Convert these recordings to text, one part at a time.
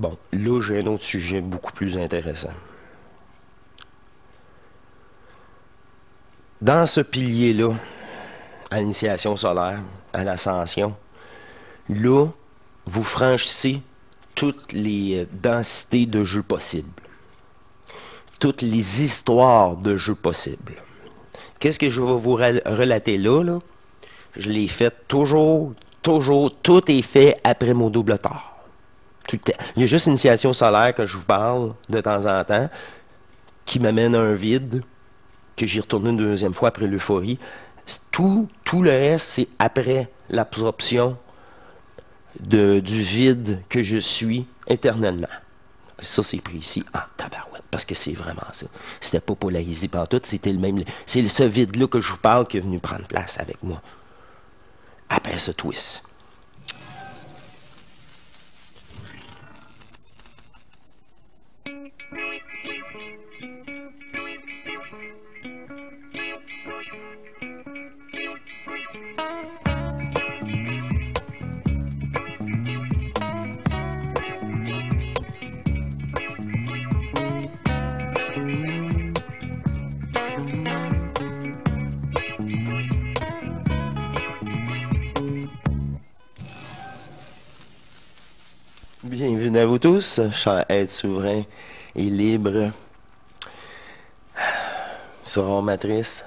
Bon, là, j'ai un autre sujet beaucoup plus intéressant. Dans ce pilier-là, à l'initiation solaire, à l'ascension, là, vous franchissez toutes les densités de jeux possibles. Toutes les histoires de jeux possibles. Qu'est-ce que je vais vous relater là? Je l'ai fait toujours, tout est fait après mon double tard. Tout le temps. Il y a juste l'initiation solaire que je vous parle de temps en temps, qui m'amène à un vide, que j'y retourne une deuxième fois après l'euphorie. Tout le reste, c'est après l'absorption du vide que je suis éternellement. Ça, c'est pris ici en tabarouette, parce que c'est vraiment ça. C'était pas polarisé par tout, c'était le même. C'est ce vide-là que je vous parle qui est venu prendre place avec moi. Après ce twist. Bienvenue à vous tous, chers êtres souverains et libres, sur Matrice.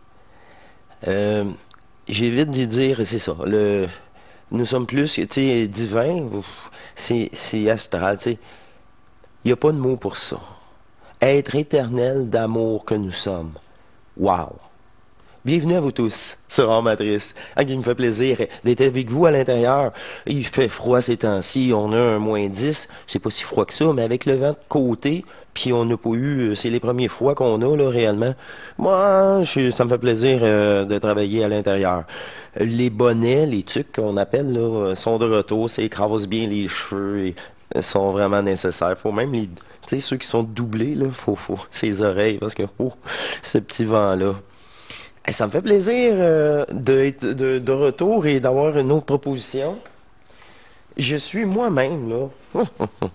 J'évite de dire, c'est ça, nous sommes plus, tu sais, divins, c'est astral, tu sais. Il n'y a pas de mot pour ça. Être éternel d'amour que nous sommes. Wow! Bienvenue à vous tous sur Matrice. Il me fait plaisir d'être avec vous à l'intérieur. Il fait froid ces temps-ci, on a un -10. C'est pas si froid que ça, mais avec le vent de côté, puis on n'a pas eu... C'est les premiers froids qu'on a, là, réellement. Moi, ça me fait plaisir de travailler à l'intérieur. Les bonnets, les tucs qu'on appelle, là, sont de retour. Ça écrase bien les cheveux et sont vraiment nécessaires. Faut même les... Tu sais, ceux qui sont doublés, là, faut ces oreilles, parce que, oh, ce petit vent-là. Ça me fait plaisir d'être de retour et d'avoir une autre proposition. Je suis moi-même, là.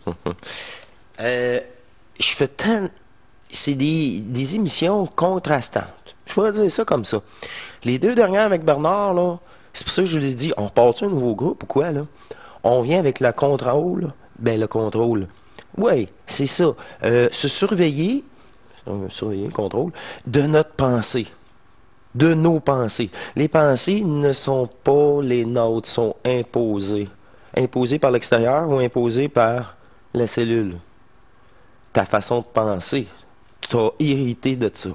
Je fais tant... C'est des émissions contrastantes. Je pourrais dire ça comme ça. Les deux dernières avec Bernard, là, c'est pour ça que je lui ai dit, on repart-tu un nouveau groupe ou quoi, là? On vient avec le contrôle. Ben, le contrôle. Oui, c'est ça. Se surveiller, le contrôle, de notre pensée. De nos pensées. Les pensées ne sont pas les nôtres, sont imposées. Imposées par l'extérieur ou imposées par la cellule. Ta façon de penser. T'as hérité de ça.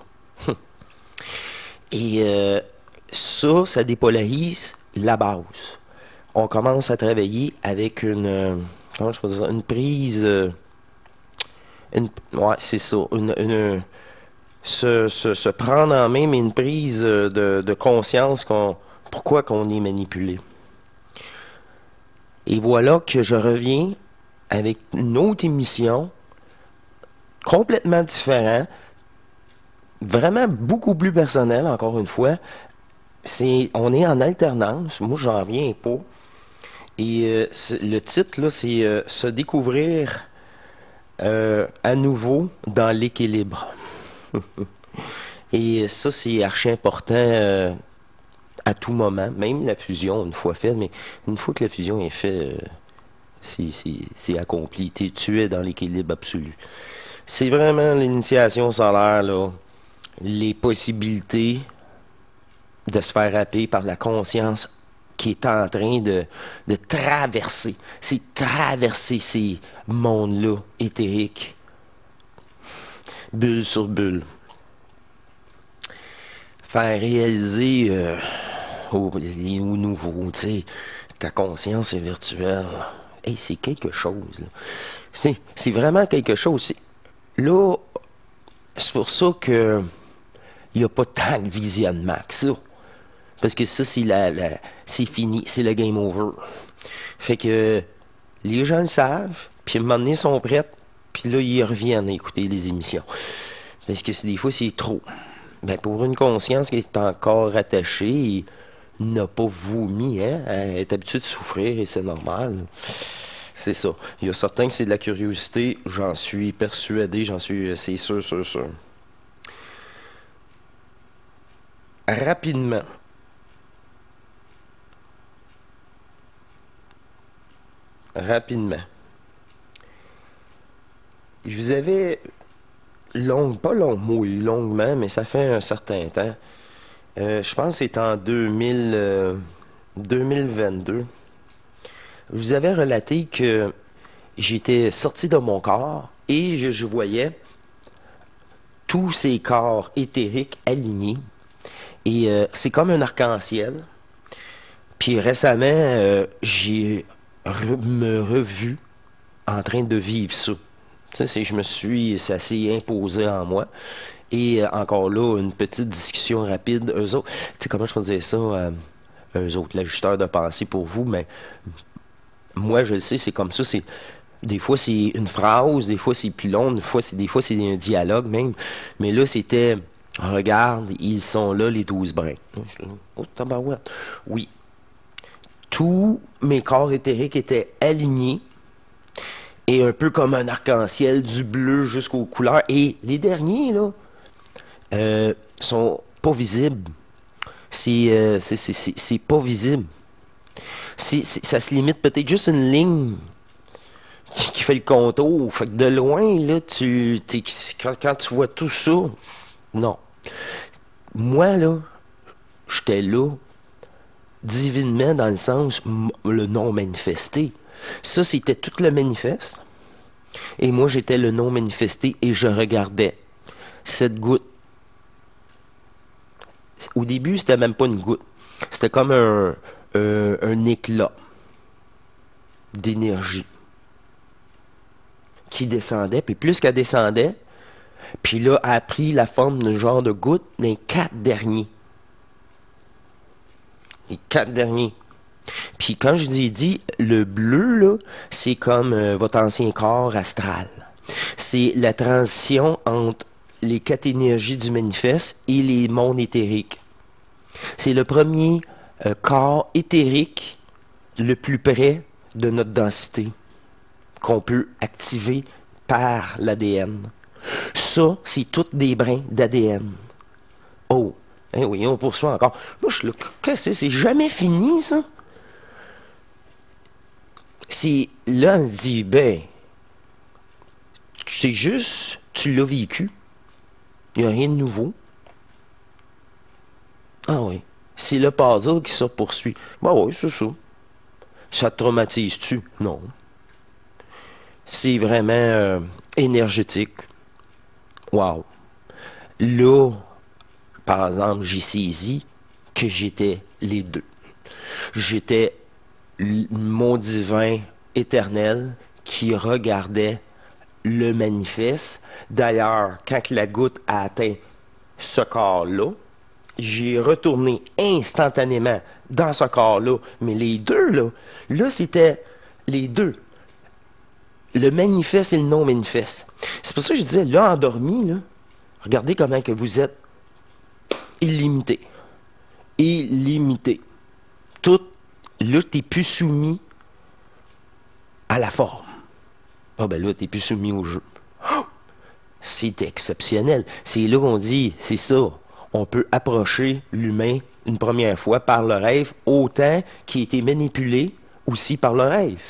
Et ça dépolarise la base. On commence à travailler avec comment je peux dire ça, une prise... ouais, c'est ça. Se prendre en main, mais une prise de conscience pourquoi qu'on est manipulé. Et voilà que je reviens avec une autre émission complètement différente, vraiment beaucoup plus personnelle, encore une fois. On est en alternance, moi j'en reviens pas. Et le titre, là, c'est Se découvrir à nouveau dans l'équilibre. Et ça, c'est archi important à tout moment, même la fusion, une fois faite, mais une fois que la fusion est faite, c'est accompli. Tu es dans l'équilibre absolu. C'est vraiment l'initiation solaire, là, les possibilités de se faire happer par la conscience qui est en train de traverser. C'est traverser ces mondes-là éthériques, bulle sur bulle. Faire réaliser aux nouveaux, tu sais, ta conscience est virtuelle. Hey, c'est quelque chose, là. C'est vraiment quelque chose. Là, c'est pour ça que il n'y a pas tant de visionnement que ça. Parce que ça, c'est fini, c'est le game over. Fait que les gens le savent, puis à un moment donné, ils sont prêts, puis là, ils reviennent à écouter les émissions. Parce que des fois, c'est trop. Ben, pour une conscience qui est encore attachée et n'a pas vomi, hein, elle est habituée de souffrir et c'est normal. c'est ça. Il y a certains que c'est de la curiosité, j'en suis persuadé, c'est sûr, sûr, sûr. Rapidement, rapidement. Je vous avais pas longuement, mais ça fait un certain temps. Je pense que c'est en 2022. Je vous avais relaté que j'étais sorti de mon corps et je voyais tous ces corps éthériques alignés. Et c'est comme un arc-en-ciel. Puis récemment, me revu en train de vivre ça. Tu sais, ça s'est imposé en moi. Et encore là, une petite discussion rapide. Eux autres, tu sais, comment je peux dire ça? Eux autres, l'ajusteur de pensée pour vous, mais moi, je le sais, c'est comme ça. Des fois, c'est une phrase, des fois, c'est plus long, des fois, c'est un dialogue même. Mais là, c'était, regarde, ils sont là, les 12 brins. Oh, tabarouette. Oui. Tous mes corps éthériques étaient alignés. Et un peu comme un arc-en-ciel, du bleu jusqu'aux couleurs. Et les derniers, là, sont pas visibles. C'est pas visible. Ça se limite peut-être juste une ligne qui fait le contour. Fait que de loin, là, quand tu vois tout ça, non. Moi, là, j'étais là, divinement, dans le sens, le non manifesté. Ça, c'était tout le manifeste. Et moi, j'étais le non manifesté et je regardais cette goutte. Au début, c'était même pas une goutte. C'était comme un éclat d'énergie qui descendait. Puis plus qu'elle descendait, puis là, elle a pris la forme d'un genre de goutte des 4 derniers. Les 4 derniers. Puis quand je vous ai dit, le bleu, là, c'est comme votre ancien corps astral. C'est la transition entre les 4 énergies du manifeste et les mondes éthériques. C'est le premier corps éthérique le plus près de notre densité qu'on peut activer par l'ADN. Ça, c'est toutes des brins d'ADN. Oh, eh oui, on poursuit encore. Moi, je suis là, qu'est-ce que c'est jamais fini, ça? Là, on dit, ben, c'est juste, tu l'as vécu. Il n'y a rien de nouveau. Ah oui. C'est le puzzle qui se poursuit. Ben oui, c'est ça. Ça te traumatise-tu? Non. C'est vraiment énergétique. Wow. Là, par exemple, j'ai saisi que j'étais les deux. J'étais mon divin éternel qui regardait le manifeste. D'ailleurs, quand la goutte a atteint ce corps-là, j'ai retourné instantanément dans ce corps-là. Mais les deux, là c'était les deux. Le manifeste et le non-manifeste. C'est pour ça que je disais, là, endormi, là, regardez comment que vous êtes illimité. Illimité. Tout, là, t'es plus soumis à la forme. Ah ben là, t'es plus soumis au jeu. Oh! C'est exceptionnel. C'est là qu'on dit, c'est ça. On peut approcher l'humain une première fois par le rêve, autant qu'il a été manipulé aussi par le rêve.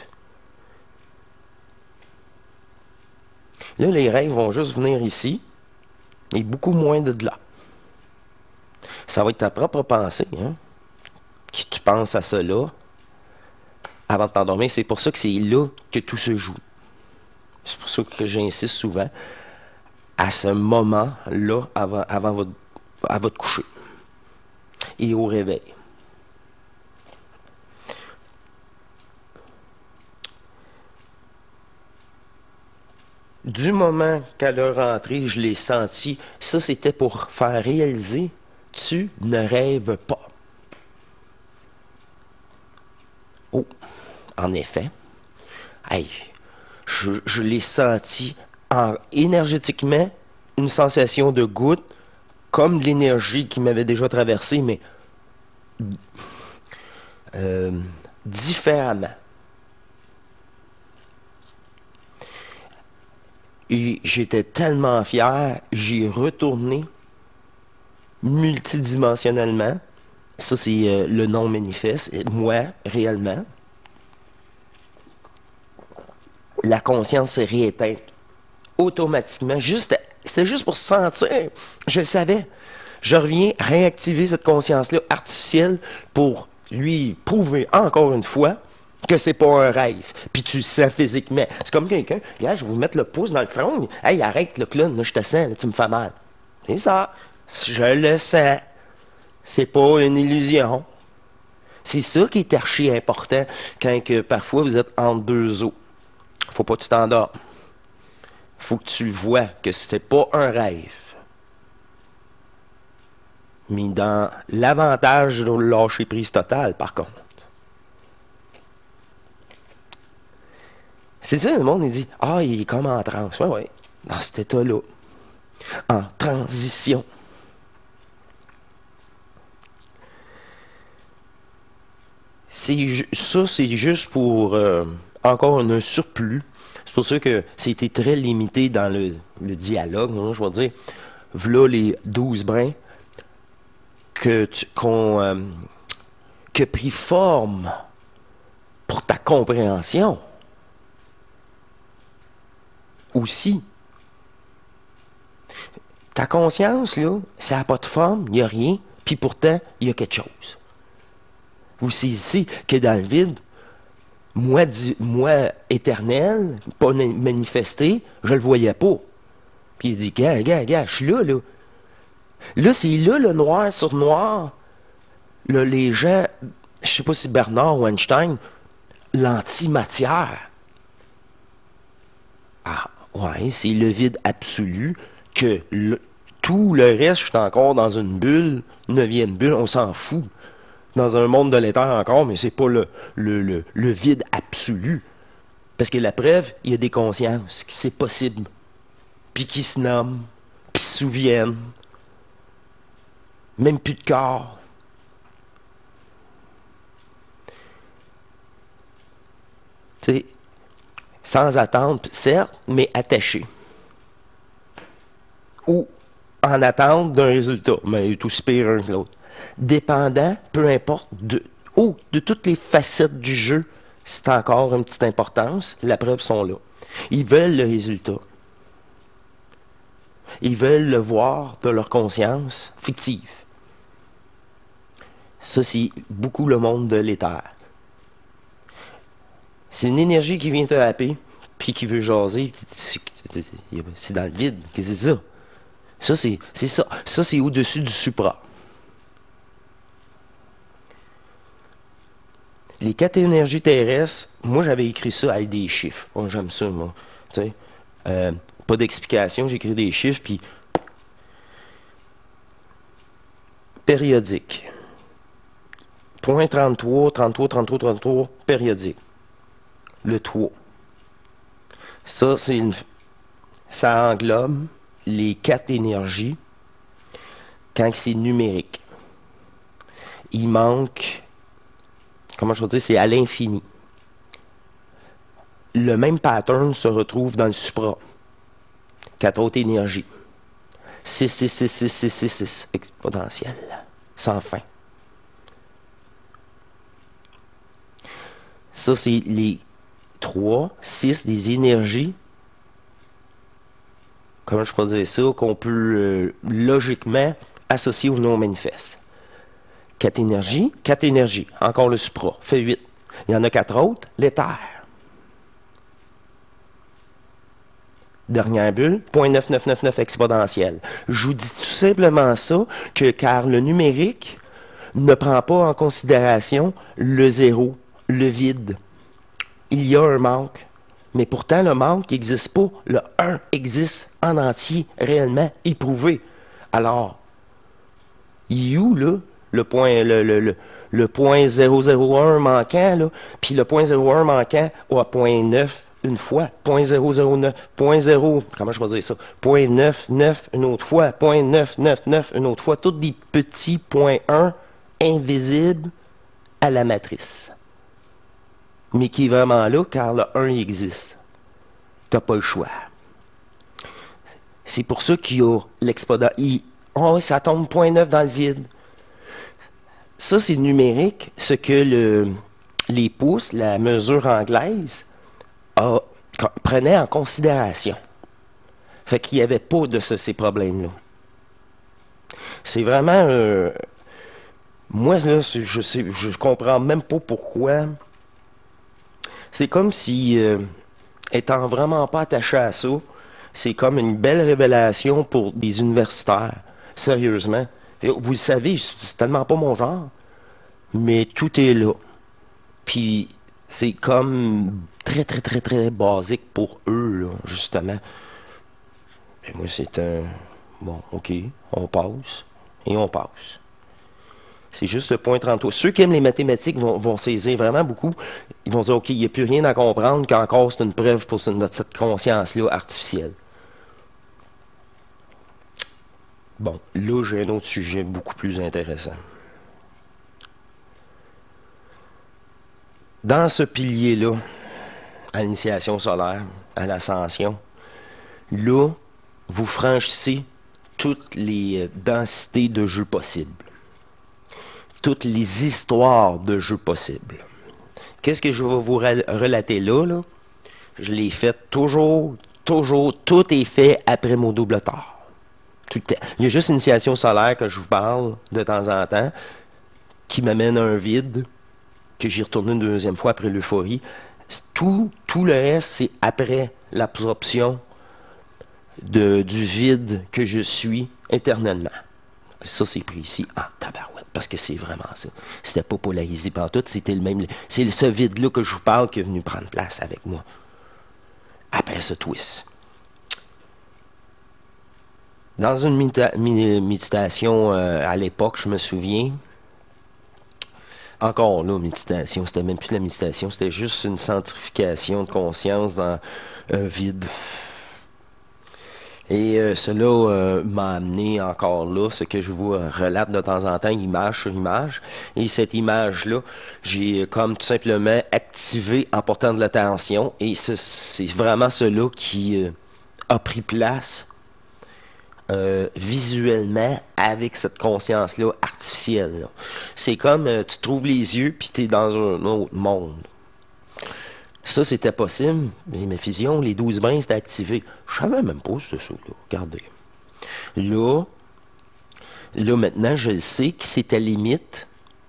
Là, les rêves vont juste venir ici et beaucoup moins de là. Ça va être ta propre pensée, hein? Que tu penses à cela avant de t'endormir. C'est pour ça que c'est là que tout se joue. C'est pour ça que j'insiste souvent à ce moment-là avant votre coucher et au réveil. Du moment qu'elle est rentrée, je l'ai senti. Ça, c'était pour faire réaliser, tu ne rêves pas. Oh, en effet. Hey, je l'ai senti énergétiquement, une sensation de goutte, comme l'énergie qui m'avait déjà traversé, mais différemment. Et j'étais tellement fier, j'y ai retourné multidimensionnellement. Ça, c'est le non manifeste. Et moi, réellement, la conscience s'est rééteinte automatiquement. C'était juste pour se sentir. Je le savais. Je reviens réactiver cette conscience-là artificielle pour lui prouver encore une fois que c'est pas un rêve. Puis tu le sens physiquement. C'est comme quelqu'un, regarde, je vais vous mettre le pouce dans le front. Hey, arrête le clown, là, je te sens, là, tu me fais mal. C'est ça. Je le sens. C'est pas une illusion. C'est ça qui est archi important quand que parfois vous êtes entre deux eaux. Faut pas que tu t'endormes. Faut que tu le vois que c'est pas un rêve. Mais dans l'avantage de lâcher prise totale, par contre. C'est ça, le monde, il dit, ah, il est comme en transe. Ouais, ouais, dans cet état-là. En transition. Ça, c'est juste pour encore un surplus. C'est pour ça que c'était très limité dans le dialogue, hein, je vais dire. Voilà les 12 brins que pris forme pour ta compréhension. Aussi. Ta conscience, là, ça n'a pas de forme, il n'y a rien, puis pourtant, il y a quelque chose. Vous saisissez que dans le vide, moi éternel, pas manifesté, je le voyais pas. Puis il dit, gars, je suis là, là. Là, c'est là, le noir sur noir. Là, les gens, je sais pas si Bernard ou Einstein, l'antimatière. Ah, ouais, c'est le vide absolu que tout le reste, je suis encore dans une bulle, 9e bulle, on s'en fout. Dans un monde de l'éther encore, mais c'est pas le vide absolu. Parce que la preuve, il y a des consciences, que c'est possible. Puis qui se nomment, puis se souviennent. Même plus de corps. Tu sais, sans attente, certes, mais attaché. Ou en attente d'un résultat, mais il est aussi pire un que l'autre. Dépendant, peu importe, de toutes les facettes du jeu, c'est encore une petite importance. La preuve sont là. Ils veulent le résultat. Ils veulent le voir de leur conscience fictive. Ça, c'est beaucoup le monde de l'éther. C'est une énergie qui vient te happer, puis qui veut jaser. C'est dans le vide. Qu'est-ce que c'est ça? Ça, c'est ça. Ça, c'est au-dessus du supra. Les 4 énergies terrestres, moi, j'avais écrit ça avec des chiffres. Oh, j'aime ça, moi. Tu sais, pas d'explication, j'écris des chiffres, puis périodique. Point 33, 33, 33, 33, périodique. Le 3. Ça, ça englobe les 4 énergies quand c'est numérique. Il manque, comment je veux dire, c'est à l'infini. Le même pattern se retrouve dans le supra. 4 autres énergies. 6, 6, 6, 6, 6, 6, 6, exponentielle, sans fin. Ça, c'est les 3, 6 des énergies, comment je peux dire ça, qu'on peut logiquement associer au non-manifeste. 4 énergies, encore le supra, fait 8. Il y en a 4 autres, l'éther. Dernière bulle, 0.9999 exponentielle. Je vous dis tout simplement ça, car le numérique ne prend pas en considération le zéro, le vide. Il y a un manque, mais pourtant le manque n'existe pas. Le 1 existe en entier, réellement éprouvé. Alors, il est où, là, le point, le point 001 manquant, là, puis le point 01 manquant à point 9 une fois, point 009, point 0, comment je vais dire ça, point 99 une autre fois, point 999 une autre fois, tous des petits points 1 invisibles à la matrice. Mais qui est vraiment là, car le 1 existe. Tu n'as pas le choix. C'est pour ça qu'il y a l'exponentielle. Oh, ça tombe 0,9 dans le vide. Ça, c'est numérique, ce que les pouces, la mesure anglaise, prenait en considération. Fait qu'il n'y avait pas de ces problèmes-là. C'est vraiment... moi, là, je comprends même pas pourquoi. C'est comme si, étant vraiment pas attaché à ça, c'est comme une belle révélation pour des universitaires. Sérieusement. Vous le savez, c'est tellement pas mon genre. Mais tout est là. Puis, c'est comme très, très, très, très basique pour eux, là, justement. Et moi, c'est un... Bon, OK, on passe. Et on passe. C'est juste le point 33. Ceux qui aiment les mathématiques vont saisir vraiment beaucoup. Ils vont dire, OK, il n'y a plus rien à comprendre, qu'encore c'est une preuve pour cette conscience-là artificielle. Bon, là, j'ai un autre sujet beaucoup plus intéressant. Dans ce pilier-là, à l'initiation solaire, à l'ascension, là, vous franchissez toutes les densités de jeux possibles. Toutes les histoires de jeux possibles. Qu'est-ce que je vais vous relater là? Je l'ai fait toujours, tout est fait après mon double tard. Il y a juste l'initiation solaire que je vous parle de temps en temps, qui m'amène à un vide, que j'y retourne une deuxième fois après l'euphorie. Tout le reste, c'est après l'absorption du vide que je suis éternellement. Ça, c'est pris ici en tabarouette, parce que c'est vraiment ça. C'était pas polarisé par tout, c'était le même... C'est ce vide-là que je vous parle qui est venu prendre place avec moi. Après ce twist. Dans une méditation à l'époque, je me souviens, encore là, méditation, c'était même plus de la méditation, c'était juste une centrification de conscience dans un vide. Et cela m'a amené encore là, ce que je vous relate de temps en temps, image sur image. Et cette image-là, j'ai comme tout simplement activé en portant de l'attention. Et c'est vraiment cela qui a pris place visuellement avec cette conscience-là artificielle. C'est comme tu trouves les yeux puis tu es dans un autre monde. Ça, c'était possible. Mais mes fusions, les 12 brins, c'était activé. Je savais même pas ce saut-là. Regardez. Là, maintenant, je le sais que c'est à limite.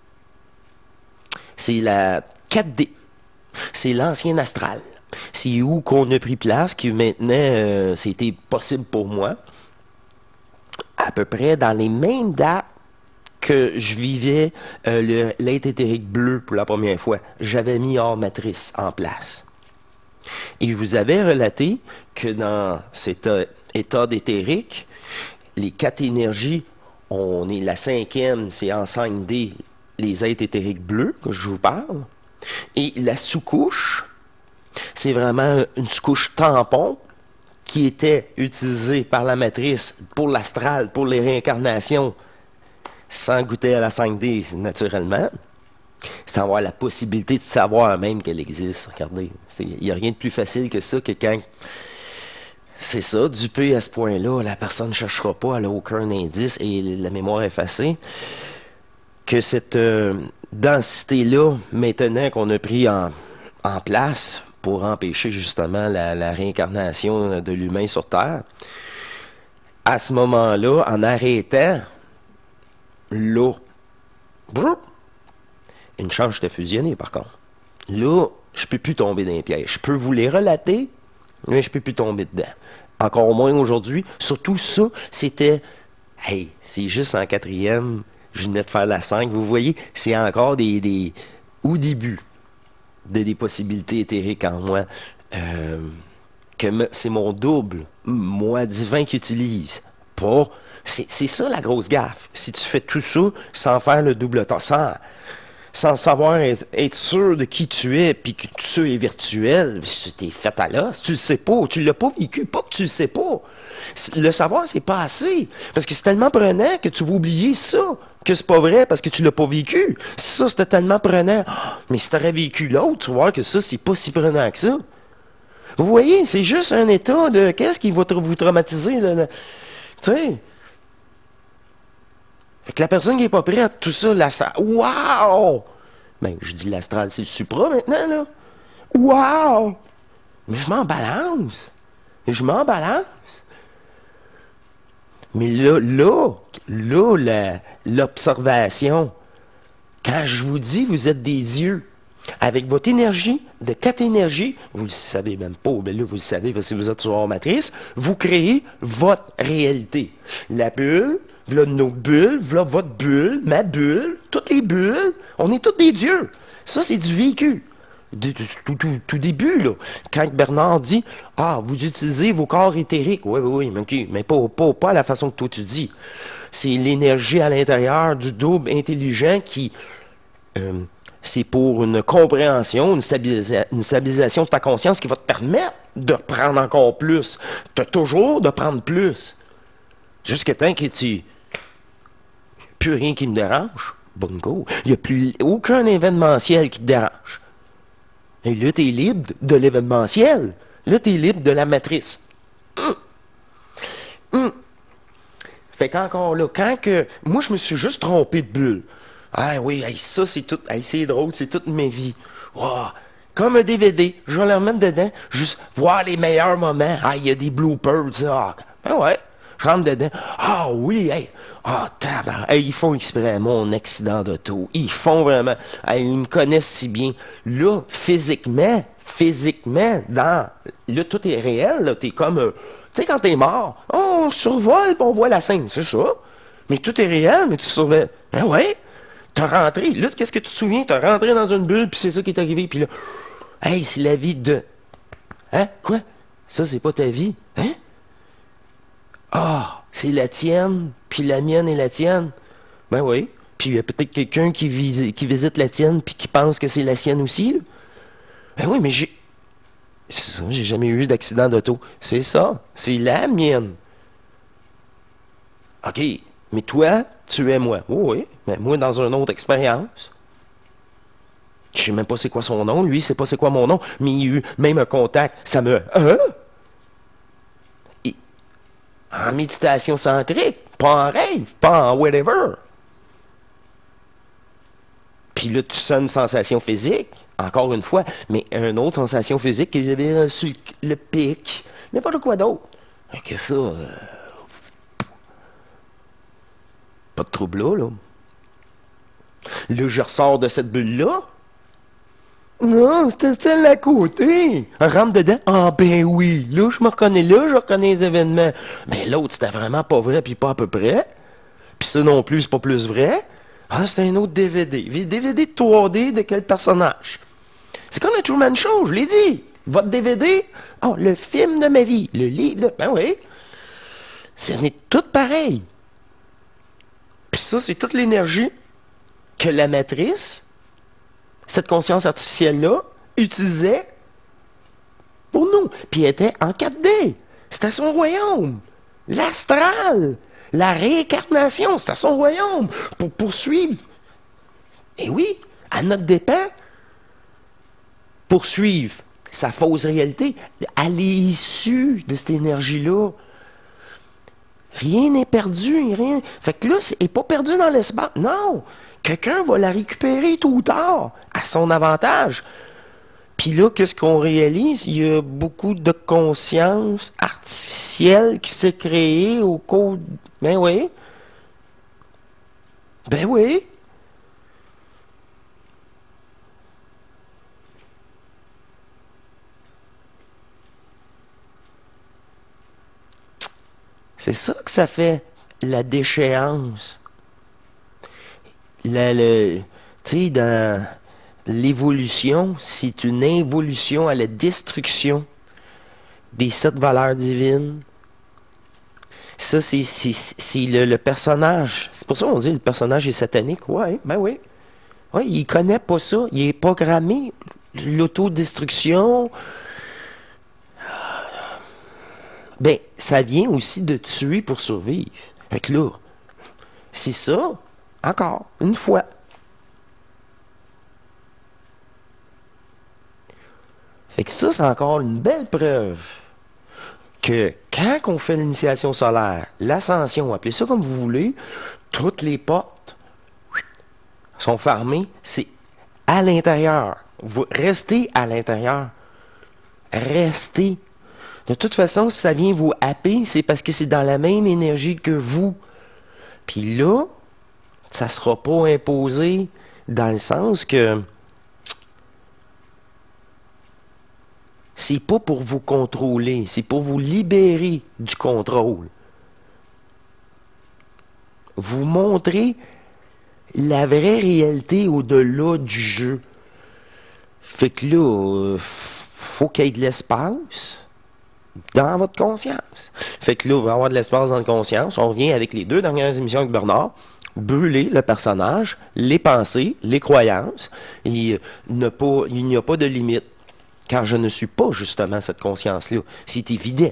C'est la 4D. C'est l'ancien astral. C'est où qu'on a pris place, que maintenant, c'était possible pour moi. À peu près dans les mêmes dates que je vivais l'être éthérique bleu pour la première fois. J'avais mis hors matrice en place. Et je vous avais relaté que dans cet état d'éthérique, les 4 énergies, on est la 5e, c'est en 5D, les êtres éthériques bleus, que je vous parle. Et la sous-couche, c'est vraiment une sous-couche tampon, qui était utilisé par la matrice pour l'astral, pour les réincarnations, sans goûter à la 5D naturellement, sans avoir la possibilité de savoir même qu'elle existe. Regardez, il n'y a rien de plus facile que ça, que quand c'est ça, dupé à ce point-là, la personne ne cherchera pas, elle n'a aucun indice et la mémoire effacée, que cette densité-là, maintenant qu'on a pris en place, pour empêcher justement la réincarnation de l'humain sur Terre. À ce moment-là, en arrêtant l'eau, une chance, j'étais fusionné par contre. Là, je ne peux plus tomber dans les pièges. Je peux vous les relater, mais je ne peux plus tomber dedans. Encore moins aujourd'hui. Surtout ça, c'était, hey, c'est juste en 4e, je venais de faire la 5. Vous voyez, c'est encore au début des possibilités éthériques en moi, que c'est mon double, moi divin, qui utilise. Pas, c'est ça la grosse gaffe. Si tu fais tout ça sans faire le double temps, sans savoir être sûr de qui tu es, puis que tout ça est virtuel, t'es fait à l'os, tu le sais pas, tu l'as pas vécu, pas que tu le sais pas. Le savoir, c'est pas assez. Parce que c'est tellement prenant que tu vas oublier ça, que c'est pas vrai parce que tu l'as pas vécu. Ça, c'était tellement prenant. Mais si tu aurais vécu l'autre, tu vois que ça, c'est pas si prenant que ça. Vous voyez, c'est juste un état de qu'est-ce qui va vous traumatiser, là, tu sais. Fait que la personne qui n'est pas prête, tout ça, l'astral. Wow! Ben, je dis l'astral, c'est le supra maintenant, là. Wow! Mais je m'en balance. Je m'en balance. Mais l'observation, quand je vous dis vous êtes des dieux, avec votre énergie, de 4 énergies, vous le savez même pas, mais là vous le savez parce que vous êtes sur hors matrice, vous créez votre réalité. La bulle, voilà nos bulles, voilà votre bulle, ma bulle, toutes les bulles, on est tous des dieux. Ça, c'est du vécu. Tout début, là. Quand Bernard dit « Ah, vous utilisez vos corps éthériques. » Oui, mais, okay, mais pas à la façon que toi tu dis. C'est l'énergie à l'intérieur du double intelligent qui... c'est pour une compréhension, une stabilisation de ta conscience qui va te permettre de prendre encore plus. Tu as toujours de prendre plus. Jusqu'à temps que tu... Plus rien qui me dérange. Bungo. Il n'y a plus aucun événementiel qui te dérange. Et là, tu es libre de l'événementiel. Là, tu es libre de la matrice. Fait qu'encore là, quand que... Moi, je me suis juste trompé de bulle. Ah oui, hey, ça, c'est tout... Hey, c'est drôle, c'est toute ma vie. Wow. Comme un DVD. Je vais le remettre dedans. Juste voir les meilleurs moments. Ah, il y a des bloopers. Ah, ben ouais. Je rentre dedans. Ah oui, hey. Ah, tabarnak. Hey, ils font exprès mon accident d'auto. Ils font vraiment. Hey, ils me connaissent si bien. Là, physiquement, là, tout est réel. Là, t'es comme. Tu sais, quand t'es mort, on survole et on voit la scène. C'est ça. Mais tout est réel, mais tu surveilles. Ben ouais. T'as rentré. Là, qu'est-ce que tu te souviens? T'as rentré dans une bulle, puis c'est ça qui est arrivé. Puis là, hey, c'est la vie de. Hein? Quoi? Ça, c'est pas ta vie? Hein? Ah, c'est la tienne, puis la mienne et la tienne. Ben oui. Puis il y a peut-être quelqu'un qui visite la tienne, puis qui pense que c'est la sienne aussi. Là. Ben oui, mais c'est ça, j'ai jamais eu d'accident d'auto. C'est ça, c'est la mienne. OK, mais toi, tu es moi. Oh, oui, mais moi, dans une autre expérience. Je sais même pas c'est quoi son nom, lui, c'est pas c'est quoi mon nom, mais il y a eu même un contact. Ça me... Hein? En méditation centrique, pas en rêve, pas en whatever. Puis là, tu sens une sensation physique, encore une fois, mais une autre sensation physique que j'avais sur le pic, n'importe quoi d'autre. Que ça, pas de trouble là. Là, je ressors de cette bulle-là. Non, c'était celle à côté. On rentre dedans. Ah ben oui, là je me reconnais là, je reconnais les événements. Mais l'autre, c'était vraiment pas vrai, puis pas à peu près. Puis ça non plus, c'est pas plus vrai. Ah, c'était un autre DVD. DVD de 3D de quel personnage? C'est comme le Truman Show, je l'ai dit. Votre DVD, oh, le film de ma vie, le livre de... Ben oui. Ce n'est tout pareil. Puis ça, c'est toute l'énergie que la matrice, cette conscience artificielle-là, utilisait pour nous. Puis elle était en 4D. C'était son royaume. L'astral. La réincarnation. C'était son royaume. Pour poursuivre. Et oui, à notre dépens, poursuivre sa fausse réalité. À l'issue de cette énergie-là, rien n'est perdu. Rien. Fait que là, c'est pas perdu dans l'espace. Non. Quelqu'un va la récupérer tôt ou tard, à son avantage. Puis là, qu'est-ce qu'on réalise? Il y a beaucoup de conscience artificielle qui s'est créée au cours... Ben oui. Ben oui. C'est ça que ça fait, la déchéance. Tu sais, dans l'évolution, c'est une involution à la destruction des 7 valeurs divines. Ça, c'est le personnage. C'est pour ça qu'on dit que le personnage est satanique. Ouais, ben oui. Ouais, il connaît pas ça. Il est programmé. L'autodestruction. Ben, ça vient aussi de tuer pour survivre. Fait que là, c'est ça. Encore, une fois. Fait Fait que ça, c'est encore une belle preuve que quand on fait l'initiation solaire, l'ascension, appelez ça comme vous voulez, toutes les portes sont fermées, c'est à l'intérieur. Vous restez à l'intérieur. Restez. De toute façon, si ça vient vous happer, c'est parce que c'est dans la même énergie que vous. Puis là, ça ne sera pas imposé dans le sens que c'est pas pour vous contrôler, c'est pour vous libérer du contrôle. Vous montrer la vraie réalité au-delà du jeu. Fait que là, faut qu'il y ait de l'espace dans votre conscience. Fait que là, il va y avoir de l'espace dans la conscience. On revient avec les 2 dernières émissions avec Bernard. Brûler le personnage, les pensées, les croyances. Et il n'y a pas de limite. Car je ne suis pas justement cette conscience-là. C'est évident.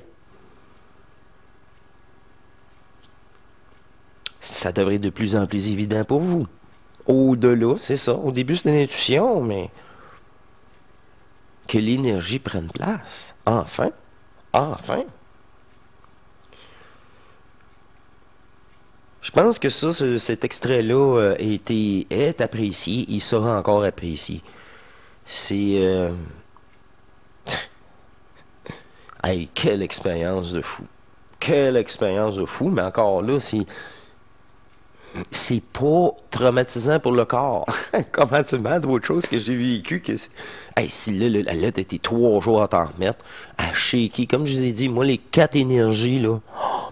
Ça devrait être de plus en plus évident pour vous. Au-delà, c'est ça. Au début, c'est une intuition, mais que l'énergie prenne place. Enfin. Enfin. Je pense que ça, cet extrait-là est apprécié. Il sera encore apprécié. C'est... Hey, quelle expérience de fou. Quelle expérience de fou. Mais encore là, c'est pas traumatisant pour le corps. Comparativement d'autres choses que j'ai vécues. Hey, si là, la lettre était 3 jours à t'en remettre, à shaker. Comme je vous ai dit, moi, les 4 énergies, là... Oh,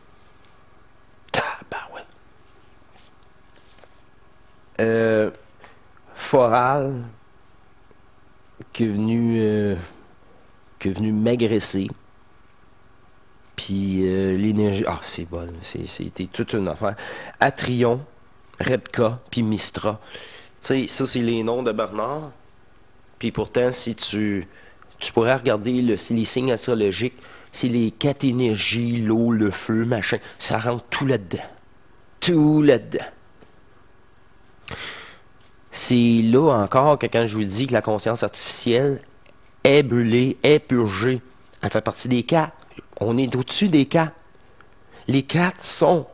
Foral qui est venu m'agresser. Puis l'énergie... Ah, c'est bon. C'était toute une affaire. Atrion, Repka, puis Mistra. Tu sais, ça, c'est les noms de Bernard. Puis pourtant, si tu pourrais regarder les signes astrologiques, c'est les 4 énergies, l'eau, le feu, machin. Ça rentre tout là-dedans. Tout là-dedans. C'est là encore que quand je vous dis que la conscience artificielle est brûlée, est purgée, elle fait partie des 4. On est au-dessus des 4. Les 4 sont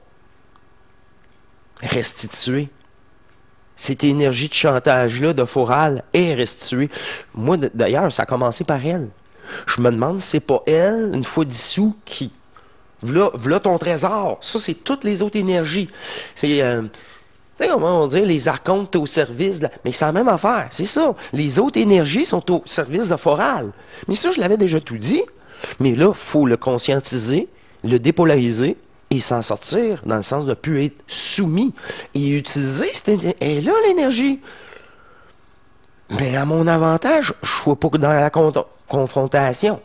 restituées. Cette énergie de chantage-là, de Foral, est restituée. Moi, d'ailleurs, ça a commencé par elle. Je me demande si c'est pas elle, une fois dissous, qui... V'là ton trésor. Ça, c'est toutes les autres énergies. C'est... tu sais comment on dit, les archontes au service, mais c'est la même affaire, c'est ça. Les autres énergies sont au service de Foral. Mais ça, je l'avais déjà tout dit. Mais là, il faut le conscientiser, le dépolariser et s'en sortir, dans le sens de ne plus être soumis. Et utiliser cette énergie. Et là, l'énergie. Mais à mon avantage, je ne suis pas dans la confrontation.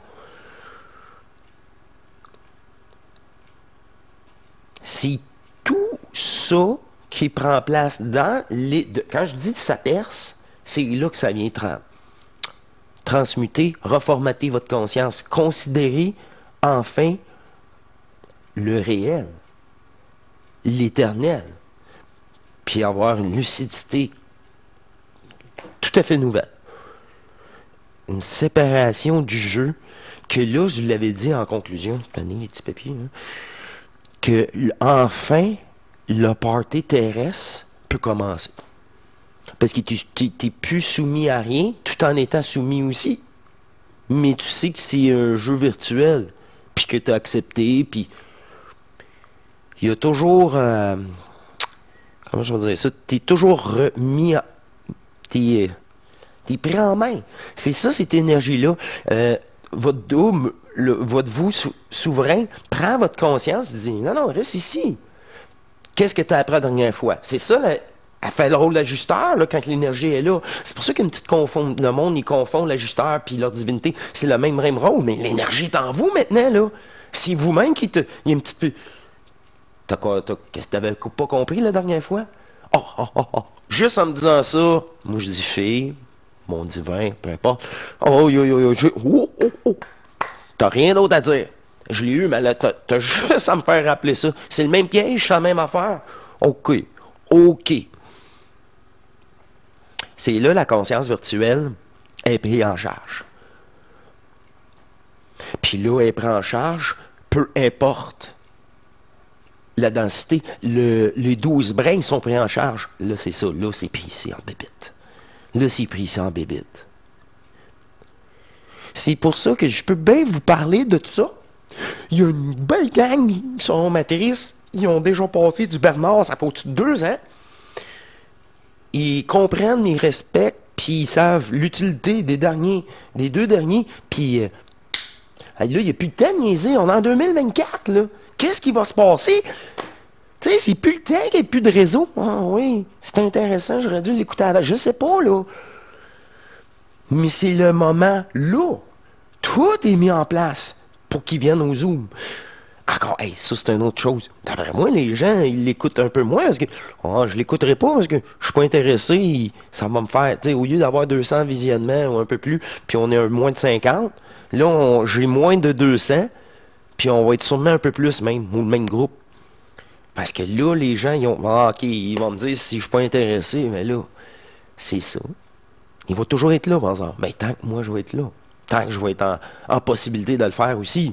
C'est tout ça qui prend place dans les... Quand je dis que ça perce, c'est là que ça vient transmuter, reformater votre conscience, considérer enfin le réel, l'éternel, puis avoir une lucidité tout à fait nouvelle. Une séparation du jeu, que là, je l'avais dit en conclusion, prenez les petits papiers, hein, que enfin, le party terrestre peut commencer. Parce que tu n'es plus soumis à rien, tout en étant soumis aussi. Mais tu sais que c'est un jeu virtuel, puis que tu as accepté, puis il y a toujours... comment je vais dire ça? Tu es toujours remis... Tu es pris en main. C'est ça, cette énergie-là. Votre double, votre vous souverain, prend votre conscience et dit, non, non, reste ici. Qu'est-ce que tu as appris la dernière fois? C'est ça, elle fait le rôle d'ajusteur là, quand l'énergie est là. C'est pour ça qu'il y a une petite confonde. Le monde, ils confondent l'ajusteur puis leur divinité. C'est le même rôle, mais l'énergie est en vous maintenant, là. C'est vous-même qui te... Il y a une petite... Qu'est-ce que tu n'avais pas compris la dernière fois? Juste en me disant ça, moi je dis fille, mon divin, peu importe. T'as rien d'autre à dire. Je l'ai eu, mais là, t'as juste à me faire rappeler ça. C'est le même piège, c'est la même affaire. OK. C'est là la conscience virtuelle est prise en charge. Puis là, elle prend en charge, peu importe la densité. Les 12 brins sont pris en charge. Là, c'est ça. Là, c'est pris ici en bébite. Là, c'est pris ici en bébite. C'est pour ça que je peux bien vous parler de tout ça. Il y a une belle gang qui sont matrices. Ils ont déjà passé du Bernard, ça fait au-dessus de 2 ans. Ils comprennent, ils respectent, puis ils savent l'utilité des 2 derniers. Puis là, il n'y a plus de temps de niaiser. On est en 2024, là. Qu'est-ce qui va se passer? Tu sais, c'est plus le temps qu'il n'y ait plus de réseau. Ah oui, c'est intéressant, j'aurais dû l'écouter avant. Je sais pas, là. Mais c'est le moment là. Tout est mis en place pour qu'ils viennent au Zoom. Encore, hey, ça c'est une autre chose. D'après moi, les gens, ils l'écoutent un peu moins parce que je l'écouterai pas parce que je suis pas intéressé. Ça va me faire, tu sais, au lieu d'avoir 200 visionnements ou un peu plus, puis on est à moins de 50, là, j'ai moins de 200, puis on va être sûrement un peu plus même, ou le même groupe. Parce que là, les gens, ok, ils vont me dire si je suis pas intéressé, mais là, c'est ça. Il va toujours être là, par exemple. Mais tant que moi, je vais être là. Tant que je vais être en possibilité de le faire aussi.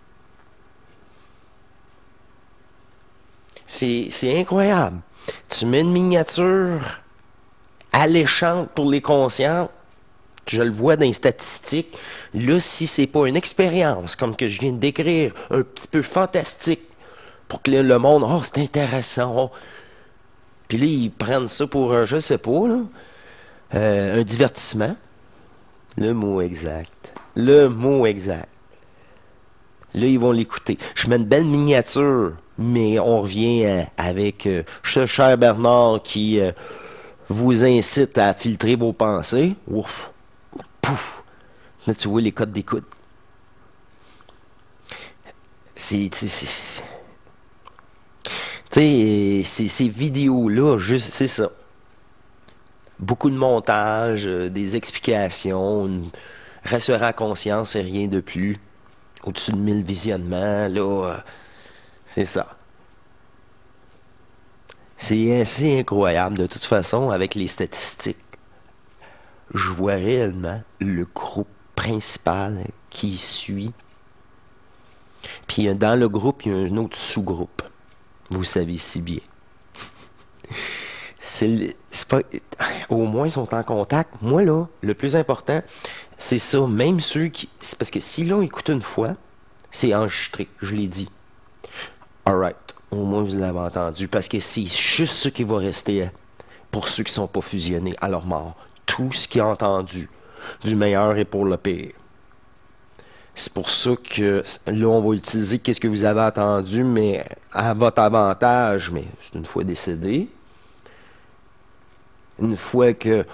C'est incroyable. Tu mets une miniature alléchante pour les conscients. Je le vois dans les statistiques. Là, si c'est pas une expérience, comme que je viens de décrire, un petit peu fantastique, pour que le monde, c'est intéressant. Puis là, ils prennent ça pour, je sais pas, là, un divertissement. Le mot exact. Le mot exact. Là, ils vont l'écouter. Je mets une belle miniature, mais on revient avec ce cher Bernard qui vous incite à filtrer vos pensées. Ouf! Pouf! Là, tu vois les codes d'écoute. Tu sais, ces vidéos-là, juste, c'est ça. Beaucoup de montage, des explications, rassurer à conscience et rien de plus. Au-dessus de 1000 visionnements, là, c'est ça. C'est assez incroyable, de toute façon, avec les statistiques. Je vois réellement le groupe principal qui suit. Puis dans le groupe, il y a un autre sous-groupe. Vous savez si bien. C'est pas, au moins, ils sont en contact. Moi, là, le plus important, c'est ça. Même ceux qui... C'est parce que s'ils l'ont écouté une fois, c'est enregistré. Je l'ai dit. Alright. Au moins, vous l'avez entendu. Parce que c'est juste ce qui va rester pour ceux qui ne sont pas fusionnés à leur mort. Tout ce qu'ils ont entendu, du meilleur et pour le pire. C'est pour ça que là, on va utiliser qu'est-ce que vous avez entendu, mais à votre avantage, mais c'est une fois décédé. Une fois que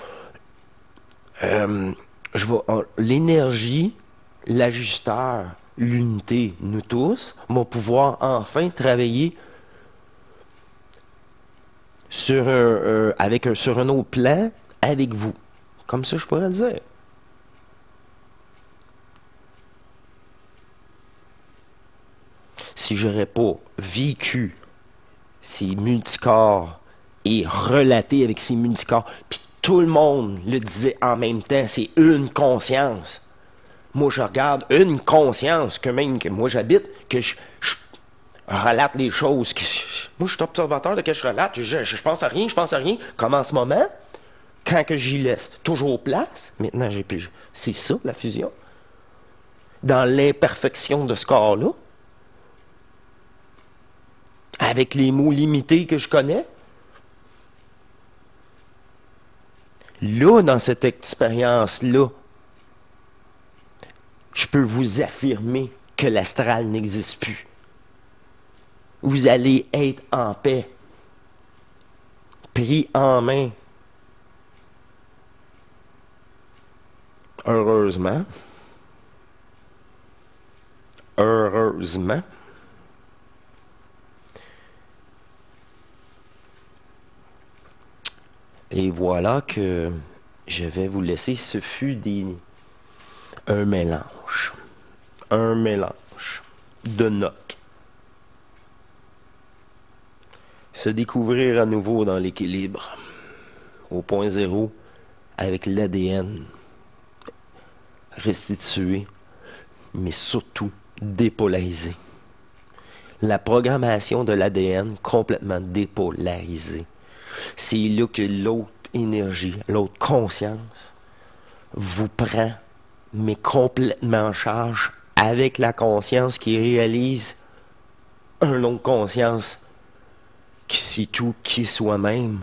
l'énergie, l'ajusteur, l'unité, nous tous, vont pouvoir enfin travailler sur sur un autre plan avec vous. Comme ça, je pourrais le dire. Si j'aurais pas vécu ces multicorps et relaté avec ces multicorps, puis tout le monde le disait en même temps, c'est une conscience. Moi, je regarde une conscience que même que moi j'habite, que je relate les choses. Moi, je suis observateur de ce que je relate. Je pense à rien, je pense à rien. Comme en ce moment, quand que j'y laisse toujours place, maintenant, c'est ça, la fusion. Dans l'imperfection de ce corps-là, avec les mots limités que je connais, là, dans cette expérience-là, je peux vous affirmer que l'astral n'existe plus. Vous allez être en paix, pris en main. Heureusement. Heureusement. Et voilà que je vais vous laisser. Ce fut un mélange. Un mélange de notes. Se découvrir à nouveau dans l'équilibre. Au point zéro. Avec l'ADN restitué. mais surtout dépolarisé. La programmation de l'ADN complètement dépolarisée. C'est là que l'autre énergie, l'autre conscience vous prend, mais complètement en charge avec la conscience qui réalise un autre conscience qui sait tout, qui est soi-même,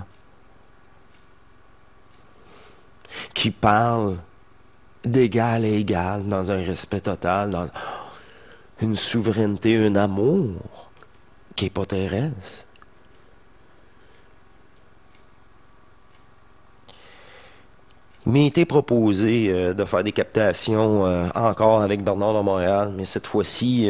qui parle d'égal à égal, dans un respect total, dans une souveraineté, un amour qui n'est pas terrestre. Il m'a été proposé de faire des captations encore avec Bernard de Montréal, mais cette fois-ci,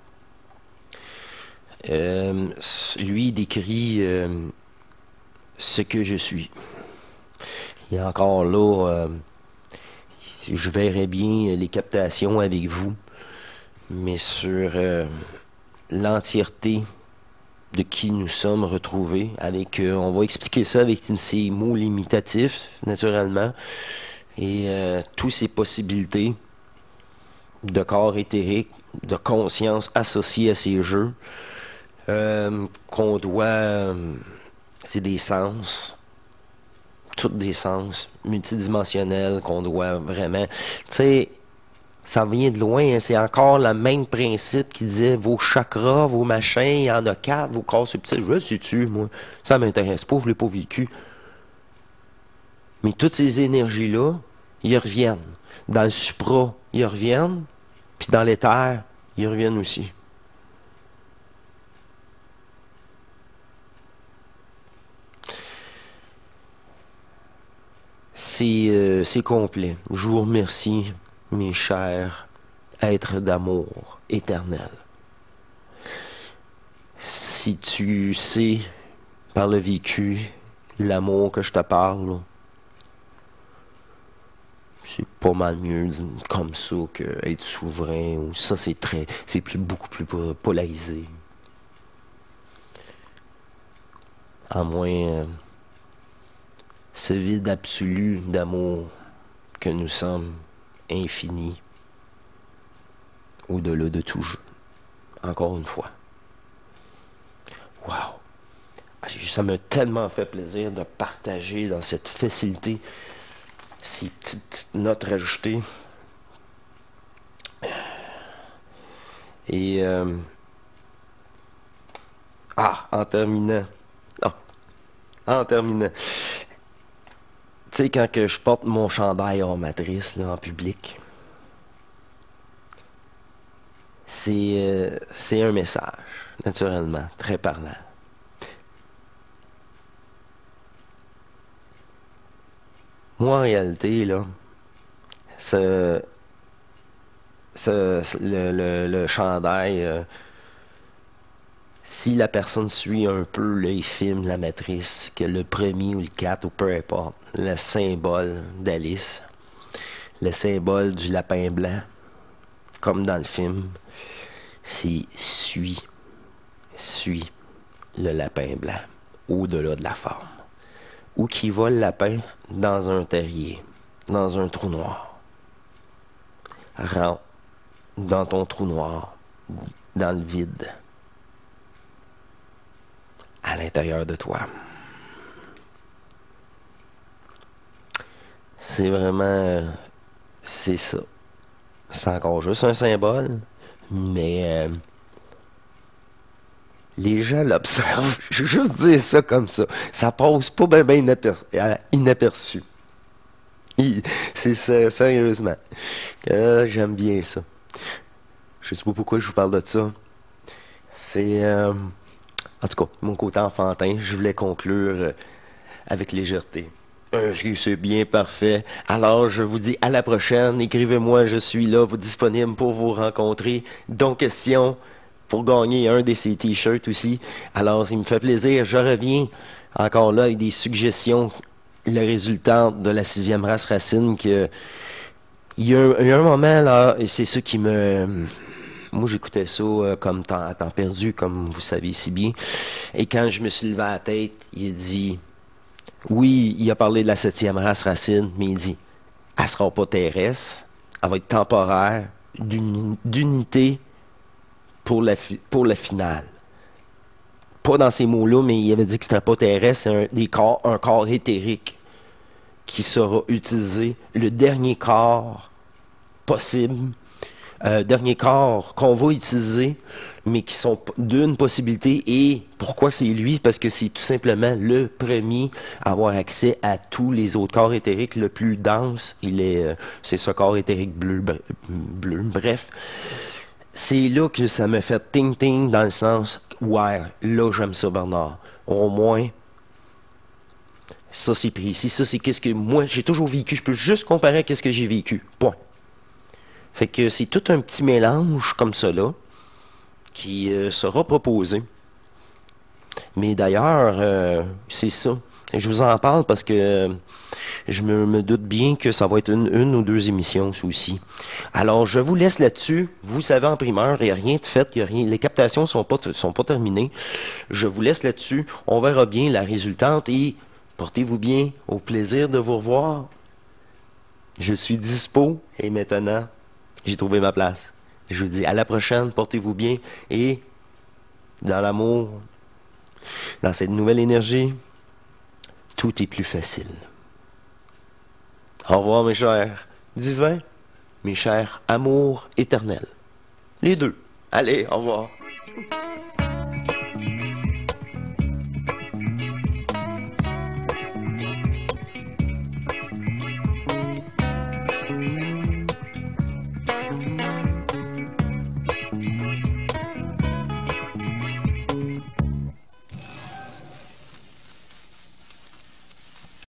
lui décrit ce que je suis. Et encore là, je verrai bien les captations avec vous, mais sur l'entièreté de qui nous sommes retrouvés, avec, on va expliquer ça avec ces mots limitatifs, naturellement, et toutes ces possibilités de corps éthérique, de conscience associée à ces jeux, qu'on doit, c'est des sens, tous des sens multidimensionnels qu'on doit vraiment, tu sais, ça vient de loin, hein, c'est encore le même principe qui disait vos chakras, vos machins, il y en a 4, vos corps subtils, je le sais-tu, moi, ça m'intéresse pas, je l'ai pas vécu. Mais toutes ces énergies-là, ils reviennent. Dans le supra, ils reviennent, puis dans l'éther, ils reviennent aussi. C'est complet. Je vous remercie, mes chers êtres d'amour éternel. Si tu sais, par le vécu, l'amour que je te parle, c'est pas mal mieux comme ça que être souverain. Ou ça, c'est beaucoup plus polarisé. À moins ce vide absolu d'amour que nous sommes, infini, au-delà de tout jeu. Encore une fois. Wow! Ça m'a tellement fait plaisir de partager dans cette facilité ces petites notes rajoutées. Et en terminant. Non, en terminant. Tu sais, quand que je porte mon chandail hors matrice là, en public, c'est un message, naturellement, très parlant. Moi, en réalité, là, le chandail, si la personne suit un peu les films, la matrice, que le premier ou le 4 ou peu importe, le symbole d'Alice, le symbole du lapin blanc, comme dans le film, c'est suis le lapin blanc, au-delà de la forme. Où qui va le lapin? Dans un terrier, dans un trou noir. Rentre dans ton trou noir, dans le vide, à l'intérieur de toi. C'est vraiment... c'est ça. C'est encore juste un symbole, mais les gens l'observent. Je veux juste dire ça comme ça. Ça passe pas bien inaperçu. C'est ça, sérieusement. J'aime bien ça. Je sais pas pourquoi je vous parle de ça. C'est... en tout cas, mon côté enfantin, je voulais conclure avec légèreté. C'est bien parfait. Alors, je vous dis à la prochaine. Écrivez-moi, je suis là, disponible pour vous rencontrer. Donc, question pour gagner un de ces t-shirts aussi. Alors, il me fait plaisir. Je reviens encore là avec des suggestions. Le résultat de la 6e race racine que il y a un moment là, et c'est ça qui me... Moi, j'écoutais ça comme à temps perdu, comme vous savez si bien. Et quand je me suis levé à la tête, il a dit... Oui, il a parlé de la 7e race racine, mais il dit, elle sera pas terrestre, elle va être temporaire, d'unité pour la finale. Pas dans ces mots-là, mais il avait dit que c'était pas terrestre, c'est un corps éthérique qui sera utilisé, le dernier corps possible, dernier corps qu'on va utiliser, mais qui sont d'une possibilité. Et pourquoi c'est lui? Parce que c'est tout simplement le premier à avoir accès à tous les autres corps éthériques, le plus dense. C'est ce corps éthérique bleu, bref. C'est là que ça me fait ting-ting dans le sens, ouais, là j'aime ça Bernard. Au moins, ça c'est précis, ça c'est qu'est-ce que moi j'ai toujours vécu. Je peux juste comparer à ce que j'ai vécu. Point. Fait que c'est tout un petit mélange comme ça là qui sera proposé. Mais d'ailleurs, c'est ça. Je vous en parle parce que je me doute bien que ça va être une ou deux émissions aussi. Alors, je vous laisse là-dessus. Vous savez en primeur, il n'y a rien de fait, il y a rien, les captations sont pas terminées. Je vous laisse là-dessus. On verra bien la résultante et portez-vous bien. Au plaisir de vous revoir. Je suis dispo et maintenant, j'ai trouvé ma place. Je vous dis à la prochaine, portez-vous bien et dans l'amour, dans cette nouvelle énergie, tout est plus facile. Au revoir mes chers divins, mes chers amours éternels. Les deux. Allez, au revoir.